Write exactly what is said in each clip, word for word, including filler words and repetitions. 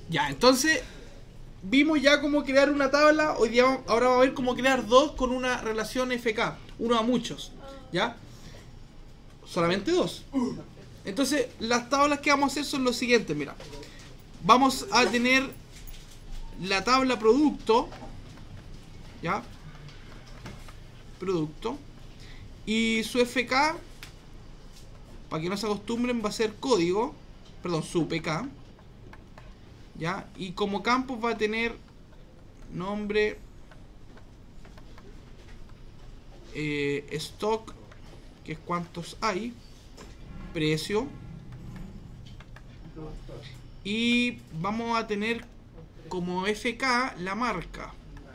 Ya, entonces vimos ya cómo crear una tabla. Hoy día ahora vamos a ver cómo crear dos con una relación F K, uno a muchos, ¿ya? Solamente dos. Entonces las tablas que vamos a hacer son los siguientes, mira. Vamos a tener la tabla producto, ¿ya? Producto. Y su F K, para que no se acostumbren, va a ser código, perdón, su P K, ¿ya? Y como campos va a tener nombre, eh, stock, que es cuántos hay, precio, y vamos a tener como F K la marca,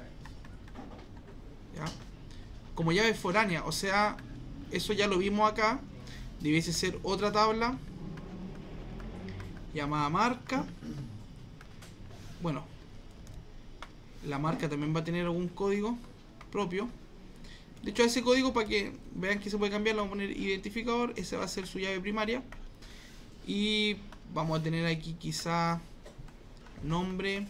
¿ya? Como llave foránea, o sea, eso ya lo vimos acá. Debiese ser otra tabla llamada marca. Bueno, la marca también va a tener algún código propio. De hecho, ese código, para que vean que se puede cambiar, le vamos a poner identificador. Ese va a ser su llave primaria. Y vamos a tener aquí quizá nombre.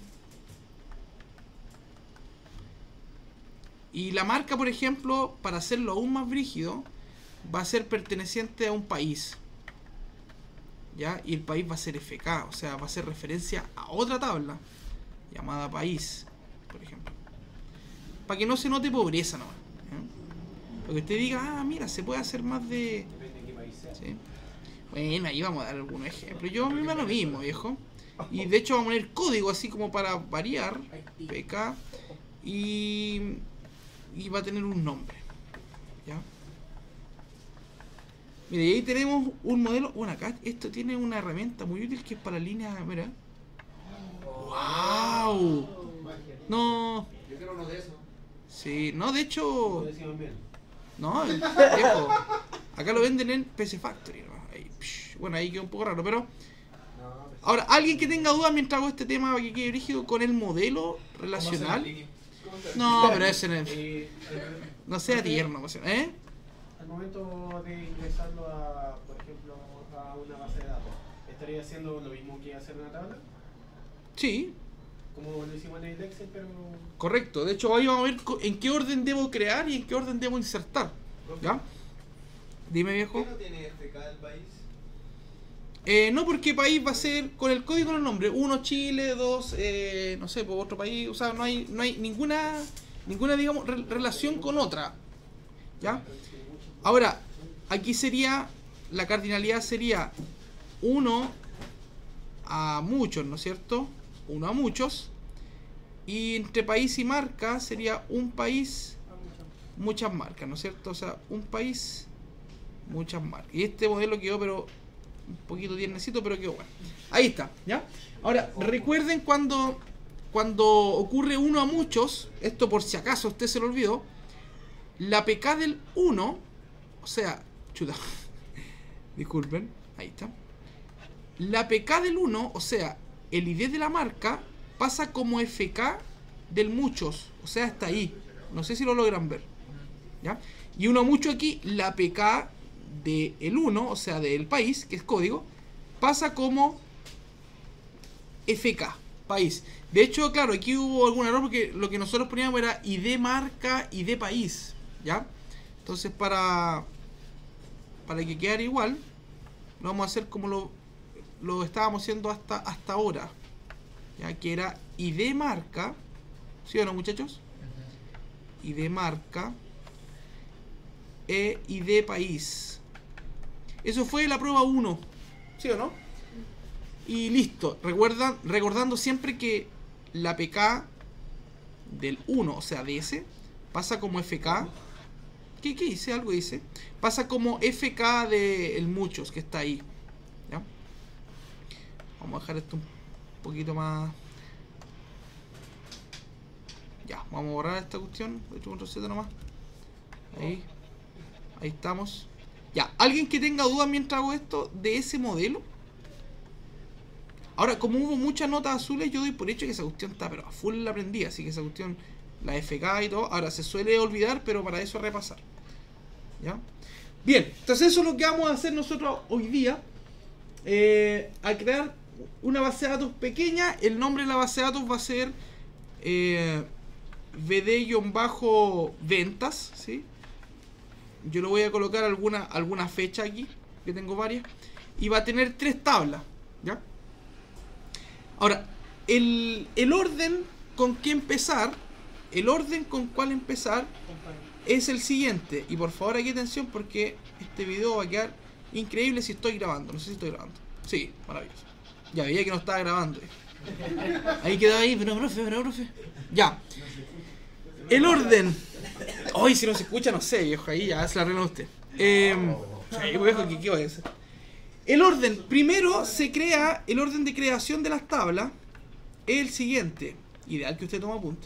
Y la marca, por ejemplo, para hacerlo aún más brígido, va a ser perteneciente a un país, ¿ya? Y el país va a ser F K, o sea, va a ser referencia a otra tabla llamada país, por ejemplo, para que no se note pobreza nomás, ¿eh? Para que usted diga, ah, mira, se puede hacer más de... Depende de qué país sea. ¿Sí? Bueno, ahí vamos a dar algunos ejemplos. Yo a mí me lo mismo, viejo. Y de hecho vamos a poner código así como para variar, P K, y, y va a tener un nombre, ¿ya? Mira, y ahí tenemos un modelo. Bueno, acá esto tiene una herramienta muy útil que es para líneas. Mira. ¡Wow! No. Yo quiero uno de esos. Sí, no, de hecho. Lo decimos bien. No, el viejo. Acá lo venden en P C Factory, ¿no? Ahí, psh, bueno, ahí queda un poco raro, pero. No, pues, Ahora, alguien que tenga dudas mientras hago este tema para que quede rígido con el modelo relacional. No, pero ese no es. eh, No sea tierno, ¿eh? Al momento de ingresarlo a, por ejemplo, a una base de datos, ¿estaría haciendo lo mismo que hacer una tabla? Sí, Como lo hicimos en el Excel, pero... correcto. De hecho, ahí vamos a ver co- en qué orden debo crear y en qué orden debo insertar. ¿Ya? Dime, viejo. ¿Por qué no tiene F K el país? Eh, no, porque país va a ser con el código del nombre. Uno Chile, dos, eh, no sé, por otro país. O sea, no hay, no hay ninguna, ninguna digamos, re- relación con otra. ¿Ya? Ahora, aquí sería, la cardinalidad sería uno a muchos, ¿no es cierto? Uno a muchos. Y entre país y marca sería un país, muchas marcas, ¿no es cierto? O sea, un país, muchas marcas. Y este modelo quedó, pero un poquito tiernecito, pero quedó bueno. Ahí está, ¿ya? Ahora, recuerden cuando, cuando ocurre uno a muchos, esto por si acaso a usted se lo olvidó, la P K del uno, o sea, chuta, disculpen, ahí está. La P K del uno, o sea, el I D de la marca, pasa como F K del muchos, o sea, está ahí. No sé si lo logran ver, ¿ya? Y uno a mucho aquí, la P K del uno, o sea, del país, que es código, pasa como F K, país. De hecho, claro, aquí hubo algún error porque lo que nosotros poníamos era I D marca, I D país, ¿ya? Entonces, para para que quedara igual, lo vamos a hacer como lo, lo estábamos haciendo hasta, hasta ahora, ya que era I D marca, ¿sí o no, muchachos? I D marca e I D país. Eso fue la prueba uno, ¿sí o no? Y listo. Recuerdan, recordando siempre que la P K del uno, o sea, de ese, pasa como F K. ¿Qué, qué dice? Algo dice. Pasa como F K de el muchos, que está ahí, ¿ya? Vamos a dejar esto un poquito más. Ya, vamos a borrar esta cuestión. He hecho control Z nomás. Ahí. Ahí estamos. Ya, alguien que tenga dudas mientras hago esto de ese modelo. Ahora, como hubo muchas notas azules, yo doy por hecho que esa cuestión está pero a full la aprendí. Así que esa cuestión, la F K y todo. Ahora, se suele olvidar, pero para eso repasar. ¿Ya? Bien, entonces eso es lo que vamos a hacer nosotros hoy día. Eh, a crear una base de datos pequeña, el nombre de la base de datos va a ser eh, V D-ventas, ¿sí? Yo le voy a colocar alguna, alguna fecha aquí, que tengo varias, y va a tener tres tablas, ¿ya? Ahora, el, el orden con que empezar, el orden con cuál empezar es el siguiente. Y por favor, aquí atención porque este video va a quedar increíble si estoy grabando. No sé si estoy grabando. Sí, maravilloso. Ya veía que no estaba grabando. Ahí quedó ahí, pero profe, pero profe. Ya. El orden. Hoy si no se escucha, no sé, viejo. Ahí ya se la arregla usted. Eh, sí, viejo, ¿qué, qué voy a hacer? El orden. Primero se crea, el orden de creación de las tablas es el siguiente. Ideal que usted tome apunte.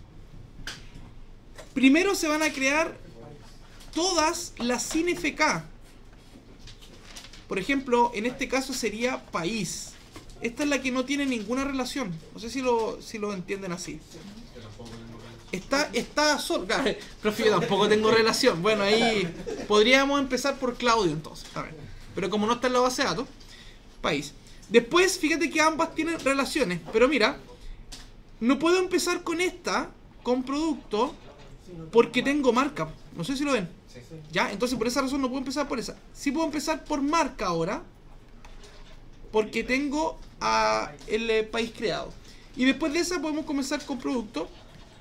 Primero se van a crear todas las sin F K. Por ejemplo, en este caso sería país. Esta es la que no tiene ninguna relación. No sé si lo, si lo entienden así. Está, está solo. Claro, profe, yo tampoco tengo relación. Bueno, ahí podríamos empezar por Claudio entonces. A ver. Pero como no está en la base de datos, país. Después, fíjate que ambas tienen relaciones. Pero mira, no puedo empezar con esta, con producto, porque tengo marca. No sé si lo ven. Ya, entonces por esa razón no puedo empezar por esa. Sí puedo empezar por marca ahora, porque tengo a el eh, país creado. Y después de esa podemos comenzar con producto.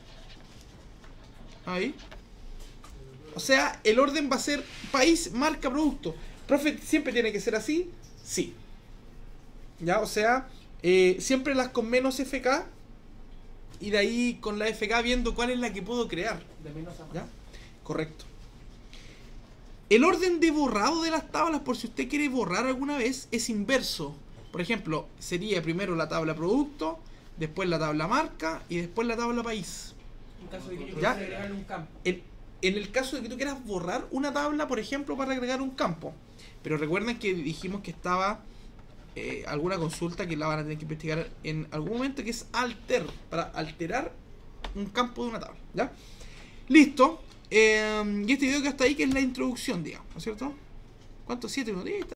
Ahí. O sea, el orden va a ser país, marca, producto. Profe, ¿siempre tiene que ser así? Sí. Ya, o sea, eh, siempre las con menos F K. Y de ahí con la F K viendo cuál es la que puedo crear. De menos a más. ¿Ya? Correcto. El orden de borrado de las tablas, por si usted quiere borrar alguna vez, es inverso. Por ejemplo, sería primero la tabla producto, después la tabla marca y después la tabla país. En caso de que yo ¿Ya? quiera agregarle un campo. En, en el caso de que tú quieras borrar una tabla, por ejemplo, para agregar un campo. Pero recuerden que dijimos que estaba eh, alguna consulta que la van a tener que investigar en algún momento, que es alter, para alterar un campo de una tabla. ¿Ya? Listo. Eh, y este video que hasta ahí, que es la introducción, digamos, ¿no es cierto? ¿Cuánto? ¿Siete minutos?